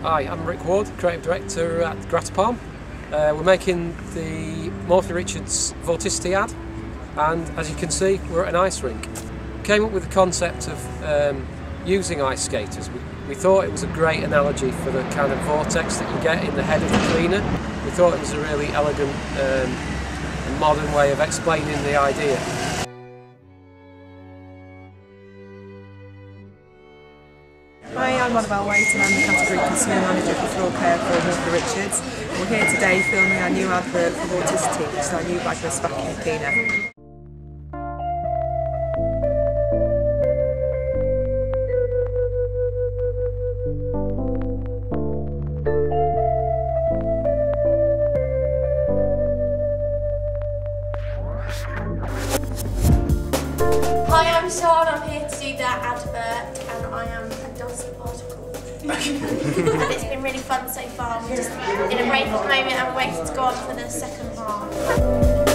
Hi, I'm Rick Ward, Creative Director at Gratapalm. We're making the Morphy Vorticity ad, and as you can see, we're at an ice rink. We came up with the concept of using ice skaters. We thought it was a great analogy for the kind of vortex that you get in the head of the cleaner. We thought it was a really elegant and modern way of explaining the idea. Hi, I'm Annabelle Waite and I'm the Category Customer Manager for Floor Care for Morphy Richards. We're here today filming our new advert for Vorticity, which is our new bagless vacuum cleaner. Hi, I'm Sean. I'm here to do that advert, and I am a dusty particle. It's been really fun so far. We're just in a break at the moment and we're waiting to go on for the second half.